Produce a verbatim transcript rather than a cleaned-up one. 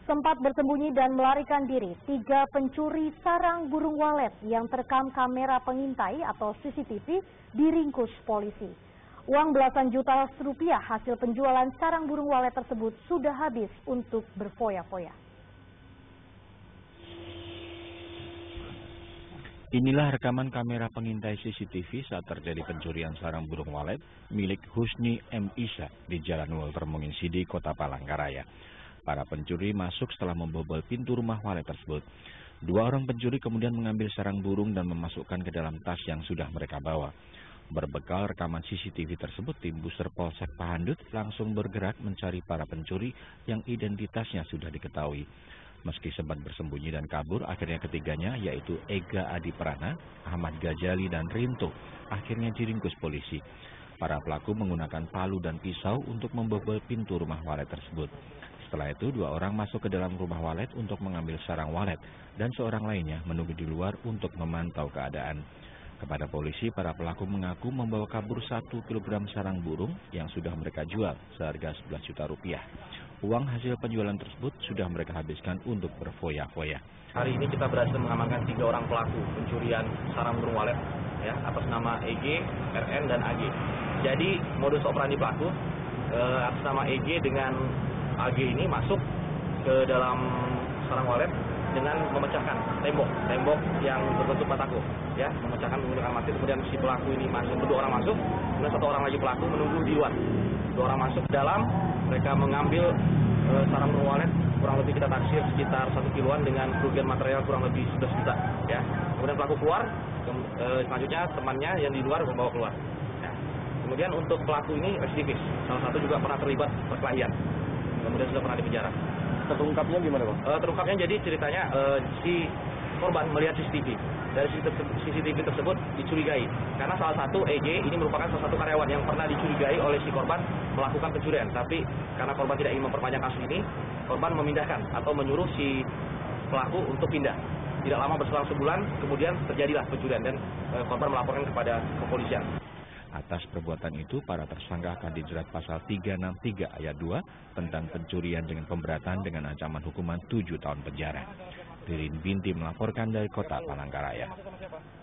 Sempat bersembunyi dan melarikan diri, tiga pencuri sarang burung walet yang terekam kamera pengintai atau C C T V diringkus polisi. Uang belasan juta rupiah hasil penjualan sarang burung walet tersebut sudah habis untuk berfoya-foya. Inilah rekaman kamera pengintai C C T V saat terjadi pencurian sarang burung walet milik Husni M. Isa di Jalan Walter Monginsidi, Kota Palangkaraya. Para pencuri masuk setelah membobol pintu rumah walet tersebut. Dua orang pencuri kemudian mengambil sarang burung dan memasukkan ke dalam tas yang sudah mereka bawa. Berbekal rekaman C C T V tersebut, tim Buser Polsek Pahandut langsung bergerak mencari para pencuri yang identitasnya sudah diketahui. Meski sempat bersembunyi dan kabur, akhirnya ketiganya yaitu Ega Adiprana, Ahmad Gajali, dan Rinto akhirnya diringkus polisi. Para pelaku menggunakan palu dan pisau untuk membobol pintu rumah walet tersebut. Setelah itu, dua orang masuk ke dalam rumah walet untuk mengambil sarang walet dan seorang lainnya menunggu di luar untuk memantau keadaan. Kepada polisi, para pelaku mengaku membawa kabur satu kilogram sarang burung yang sudah mereka jual seharga sebelas juta rupiah. Uang hasil penjualan tersebut sudah mereka habiskan untuk berfoya-foya. Hari ini kita berhasil mengamankan tiga orang pelaku pencurian sarang burung walet ya, atas nama E G, R N, dan A G. Jadi modus operandi pelaku eh, atas nama E G dengan A G ini masuk ke dalam sarang walet dengan memecahkan tembok, tembok yang berbentuk batako, ya, memecahkan menggunakan mati. Kemudian si pelaku ini masuk, kedua orang masuk, kemudian satu orang lagi pelaku menunggu di luar. Dua orang masuk ke dalam, mereka mengambil e, sarang burung walet kurang lebih kita taksir sekitar satu kiloan dengan kerugian material kurang lebih sebelas juta, ya. Kemudian pelaku keluar, ke, e, selanjutnya temannya yang di luar membawa keluar. Ya. Kemudian untuk pelaku ini residivis, salah satu juga pernah terlibat perkelahian. Kemudian sudah pernah dipenjara. Terungkapnya gimana, Bang? Uh, terungkapnya jadi ceritanya uh, si korban melihat C C T V. Dari C C T V tersebut dicurigai. Karena salah satu E G ini merupakan salah satu karyawan yang pernah dicurigai oleh si korban melakukan pencurian. Tapi karena korban tidak ingin memperpanjang kasus ini, korban memindahkan atau menyuruh si pelaku untuk pindah. Tidak lama berselang sebulan, kemudian terjadilah pencurian dan uh, korban melaporkan kepada kepolisian. Atas perbuatan itu, para tersangka akan dijerat pasal tiga enam tiga ayat dua tentang pencurian dengan pemberatan dengan ancaman hukuman tujuh tahun penjara. Ririn Binti melaporkan dari Kota Palangkaraya.